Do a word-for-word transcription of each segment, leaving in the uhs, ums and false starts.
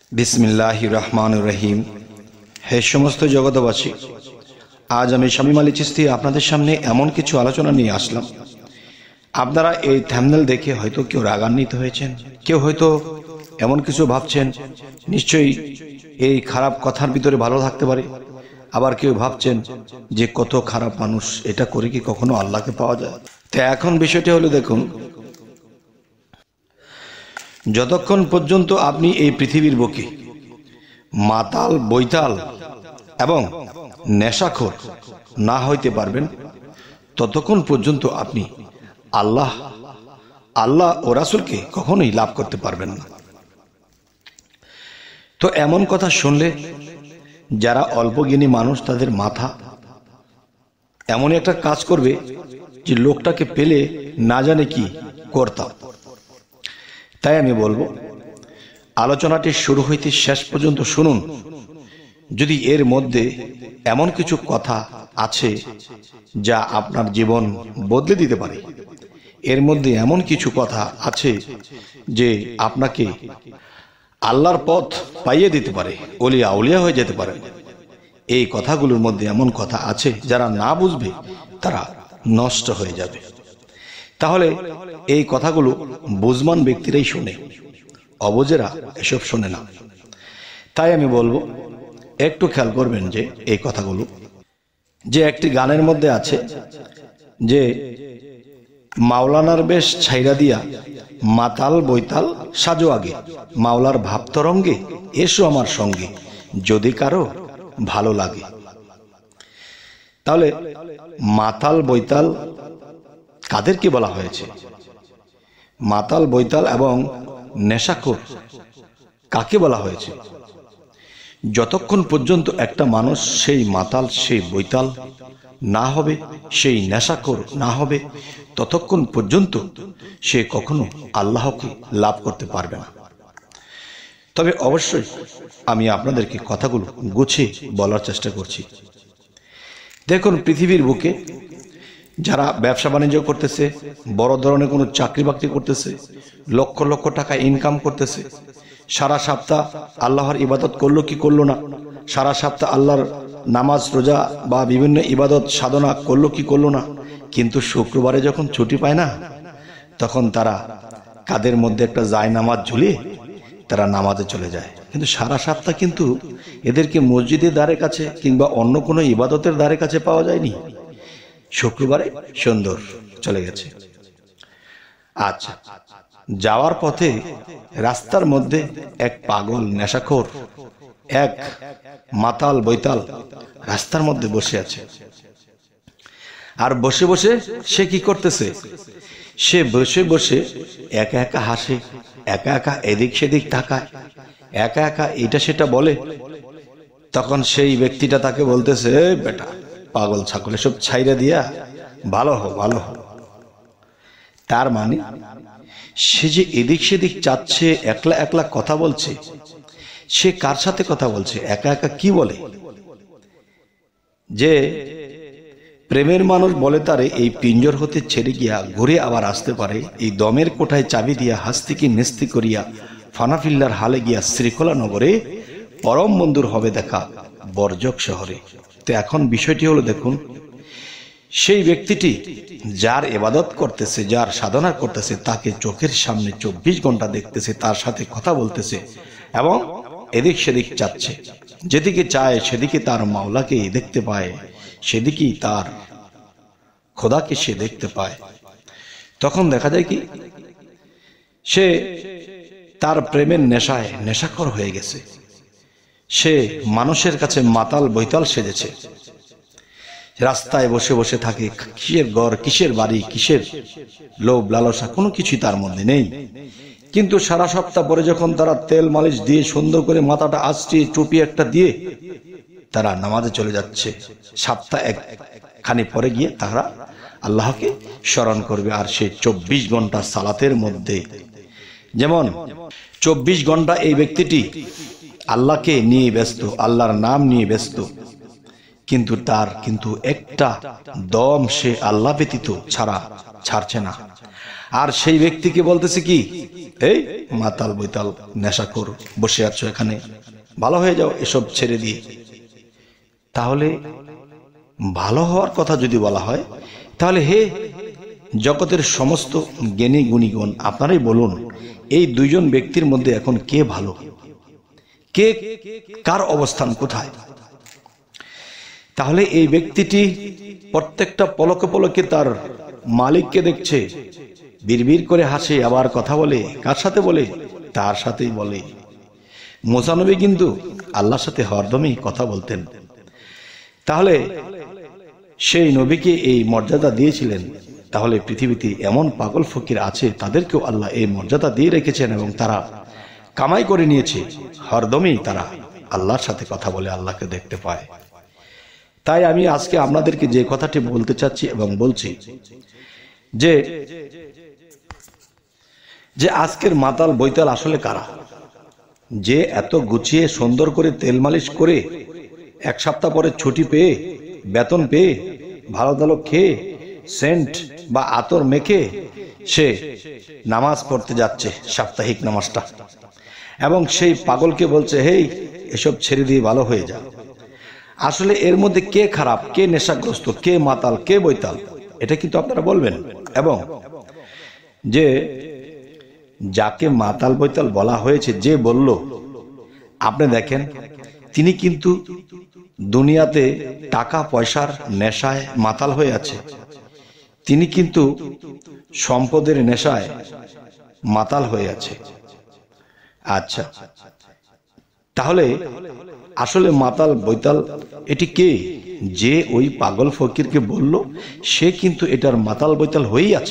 बिस्मिल्लाहिर रहमानिर रहीम। हे समस्त जगतबासी, आज आमी शामीम आলী চিশতি আপনাদের সামনে এমন কিছু আলোচনা নিয়ে আসলাম। আপনারা এই থাম্বনেল দেখে হয়তো কেউ রাগান্বিত হয়েছেন, কেউ হয়তো এমন কিছু ভাবছেন নিশ্চয়ই এই খারাপ কথার ভিতরে ভালো থাকতে পারে, আবার কেউ ভাবছেন যে কত খারাপ মানুষ, এটা করে কি কখনো আল্লাহকে পাওয়া যায়? তো এখন বিষয়টি হলো, দেখুন, যতক্ষণ পর্যন্ত আপনি এই পৃথিবীর বুকে মাতাল, বৈতাল এবং নেশাখোর না হইতে পারবেন, ততক্ষণ পর্যন্ত আপনি আল্লাহ আল্লাহ ও রাসূলকে কখনোই লাভ করতে পারবেন না। তো এমন কথা শুনলে যারা অল্পজ্ঞানী মানুষ, তাদের মাথা এমন একটা কাজ করবে যে লোকটাকে পেলে না জানে কি করতাম। তাই আমি বলবো, আলোচনাটি শুরু হইতে শেষ পর্যন্ত শুনুন। যদি এর মধ্যে এমন কিছু কথা আছে যা আপনার জীবন বদলে দিতে পারে, এর মধ্যে এমন কিছু কথা আছে যে আপনাকে আল্লাহর পথ পাইয়ে দিতে পারে, ওলিয়া আউলিয়া হয়ে যেতে পারে, এই কথাগুলোর মধ্যে এমন কথা আছে যারা না বুঝবে তারা নষ্ট হয়ে যাবে। তাহলে এই কথাগুলো বুঝমান ব্যক্তিরাই শোনে, অবুঝেরা এসব শোনে না। তাই আমি বলবো, একটু খেয়াল করবেন যে এই কথাগুলো, যে একটি গানের মধ্যে আছে যে মাওলানার বেশ ছাইরা দিয়া মাতাল বৈতাল সাজো আগে, মাওলার ভাব তরঙ্গে এসো আমার সঙ্গে, যদি কারো ভালো লাগে। তাহলে মাতাল বৈতাল কাদেরকে বলা হয়েছে? মাতাল বৈতাল এবং নেশাখোর কাকে বলা হয়েছে? যতক্ষণ পর্যন্ত একটা মানুষ সেই মাতাল, সেই বৈতাল না হবে, সেই নেশাখোর না হবে, ততক্ষণ পর্যন্ত সে কখনো আল্লাহকে লাভ করতে পারবে না। তবে অবশ্যই আমি আপনাদেরকে কথাগুলো গুছিয়ে বলার চেষ্টা করছি। দেখুন, পৃথিবীর বুকে যারা ব্যবসা বাণিজ্য করতেছে, বড় ধরনের কোনো চাকরি বাকরি করতেছে, লক্ষ লক্ষ টাকা ইনকাম করতেছে, সারা সপ্তাহ আল্লাহর ইবাদত করলো কি করলো না, সারা সপ্তাহ আল্লাহর নামাজ রোজা বা বিভিন্ন ইবাদত সাধনা করলো কি করলো না, কিন্তু শুক্রবারে যখন ছুটি পায় না, তখন তারা কাদের মধ্যে একটা যায় নামাজ ঝুলিয়ে তারা নামাজে চলে যায়। কিন্তু সারা সপ্তাহ কিন্তু এদেরকে মসজিদের দ্বারে কাছে কিংবা অন্য কোনো ইবাদতের দ্বারে কাছে পাওয়া যায়নি, শুক্রবারে সুন্দর চলে গেছে। আচ্ছা, যাওয়ার পথে রাস্তার মধ্যে এক পাগল নেশাখোর, এক মাতাল বৈতাল রাস্তার মধ্যে বসে আছে। আর বসে বসে সে কি করতেছে? সে বসে বসে একা একা হাসে, একা একা এদিক সেদিক তাকায়, একা একা এটা সেটা বলে। তখন সেই ব্যক্তিটা তাকে বলতেছে, বেটা পাগল ছাগল, এসব ছাইরা দিয়া ভালো হো ভালো হো। তার মানে সে যে এদিক সেদিক চাচ্ছে, একলা একলা কথা বলছে, সে কার সাথে কথা বলছে? একা একা কি বলে? যে প্রেমের মানুষ বলে তারে এই পিঞ্জর হতে ছেড়ে গিয়া ঘুরে আবার আসতে পারে, এই দমের কোঠায় চাবি দিয়া হাস্তিকে নেস্তি করিয়া ফানাফিল্লার হালে গিয়া শ্রীখোলা নগরে পরম বন্ধুর হবে দেখা বর্জক শহরে। তো এখন বিষয়টি হলো, দেখুন, সেই ব্যক্তিটি যার ইবাদত করতেছে, যার সাধনা করতেছে, তাকে চোখের সামনে চব্বিশ ঘন্টা দেখতেছে, তার সাথে কথা বলতেছে এবং এদিক সেদিক চাচ্ছে। যেদিকে চায় সেদিকে তার মাওলাকে দেখতে পায়, সেদিকেই তার খোদাকে সে দেখতে পায়। তখন দেখা যায় কি, সে তার প্রেমের নেশায় নেশাখোর হয়ে গেছে। সে মানুষের কাছে মাতাল বৈতাল সেজেছে, রাস্তায় বসে বসে থাকে। কিসের ঘর, কিসের বাড়ি, কিসের লোভ লালসা, কোনো কিছুই তার মধ্যে নেই। কিন্তু সারা সপ্তাহ পরে যখন তারা তেল মালিশ দিয়ে সুন্দর করে মাথাটা আঁচড়িয়ে টুপি একটা দিয়ে তারা নামাজে চলে যাচ্ছে, সপ্তাহ এক খানি পরে গিয়ে তারা আল্লাহকে স্মরণ করবে। আর সেই চব্বিশ ঘন্টা সালাতের মধ্যে, যেমন চব্বিশ ঘন্টা এই ব্যক্তিটি আল্লাহকে নিয়ে ব্যস্ত, আল্লাহর নাম নিয়ে ব্যস্ত, কিন্তু তার কিন্তু একটা দম সে আল্লাহ ব্যতীত ছাড়া ছাড়ছে না। আর সেই ব্যক্তিকে বলতেছে কি, এই মাতাল বৈতাল নেশাখোর বসে আছো এখানে, ভালো হয়ে যাও এসব ছেড়ে দিয়ে। তাহলে ভালো হওয়ার কথা যদি বলা হয়, তাহলে হে জগতের সমস্ত জ্ঞানী গুণীগণ, আপনারাই বলুন এই দুইজন ব্যক্তির মধ্যে এখন কে ভালো, কে কার অবস্থান কোথায়? তাহলে এই ব্যক্তিটি প্রত্যেকটা পলকে পলকে তার মালিককে দেখছে, বিড়বিড় করে হাসে, আবার কথা বলে। কার সাথে বলে? তার সাথেই বলে। মুসা নবী কিন্তু আল্লাহর সাথে হরদমই কথা বলতেন। তাহলে সেই নবীকে এই মর্যাদা দিয়েছিলেন। তাহলে পৃথিবীতে এমন পাগল ফকির আছে, তাদেরকেও আল্লাহ এই মর্যাদা দিয়ে রেখেছেন এবং তারা কামাই করে নিয়েছে, হরদমই তারা আল্লাহর সাথে কথা বলে আল্লাহকে দেখতে পায়। তাই আমি আজকে আপনাদেরকে যে কথাটি বলতে চাচ্ছি এবং বলছি যে যে আজকের মাতাল বৈতাল আসলে কারা? যে এত গুছিয়ে সুন্দর করে তেল মালিশ করে এক সপ্তাহ পরে ছুটি পেয়ে, বেতন পেয়ে, ভালো ভালো খেয়ে, সেন্ট বা আতর মেখে সে নামাজ পড়তে যাচ্ছে, সাপ্তাহিক নামাজটা, এবং সেই পাগলকে বলছে, হেই এসব ছেড়ে দিয়ে ভালো হয়ে যা। আসলে এর মধ্যে কে খারাপ, কে নেশাগ্রস্ত, কে মাতাল, কে বৈতাল, এটা কিন্তু আপনারা বলবেন। এবং যে যাকে মাতাল বৈতাল বলা হয়েছে, যে বলল, আপনি দেখেন তিনি কিন্তু দুনিয়াতে টাকা পয়সার নেশায় মাতাল হয়ে আছে, তিনি কিন্তু সম্পদের নেশায় মাতাল হয়ে আছে। আচ্ছা, তাহলে আসলে মাতাল বৈতাল এটি কে? যে ওই পাগল ফকিরকে বলল, সে কিন্তু এটার মাতাল বৈতাল হয়েই আছে।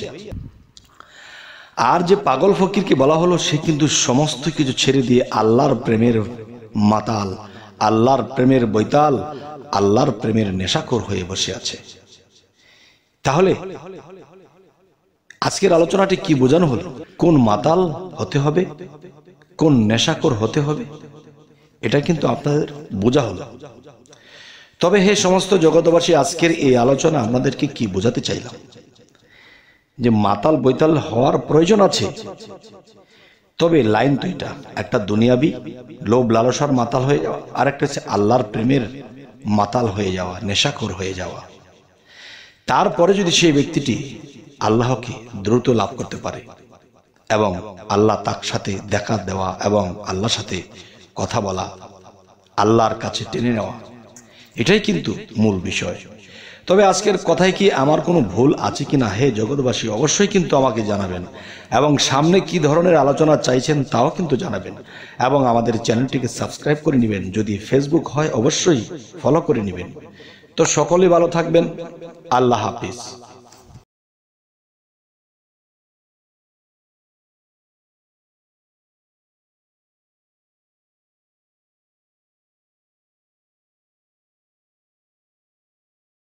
আর যে পাগল ফকিরকে বলা হলো, সে কিন্তু সমস্ত কিছু ছেড়ে দিয়ে আল্লাহর প্রেমের মাতাল, আল্লাহর প্রেমের বৈতাল, আল্লাহর প্রেমের নেশাখোর হয়ে বসে আছে। তাহলে আজকের আলোচনাটি কি বোঝানো হলো? কোন মাতাল হতে হবে, কোন নেশাখোর হতে হবে, এটা কিন্তু আপনাদের বোঝা হলো। তবে হে সমস্ত জগতবাসী, আজকের এই আলোচনা আপনাদেরকে কি বোঝাতে চাইলাম, যে মাতাল বৈতাল হওয়ার প্রয়োজন আছে, তবে লাইন দুইটা, একটা দুনিয়াবি লোভ লালসার মাতাল হয়ে যাওয়া, আর একটা হচ্ছে আল্লাহর প্রেমের মাতাল হয়ে যাওয়া, নেশাখোর হয়ে যাওয়া। তারপরে যদি সেই ব্যক্তিটি আল্লাহকে দ্রুত লাভ করতে পারে এবং আল্লাহ তার সাথে দেখা দেওয়া এবং আল্লাহর সাথে কথা বলা, আল্লাহর কাছে টেনে নেওয়া, এটাই কিন্তু মূল বিষয়। তবে আজকের কথায় কি আমার কোনো ভুল আছে কি না, হে জগৎবাসী, অবশ্যই কিন্তু আমাকে জানাবেন, এবং সামনে কি ধরনের আলোচনা চাইছেন তাও কিন্তু জানাবেন, এবং আমাদের চ্যানেলটিকে সাবস্ক্রাইব করে নেবেন। যদি ফেসবুক হয় অবশ্যই ফলো করে নেবেন। তো সকলে ভালো থাকবেন। আল্লাহ হাফিজ।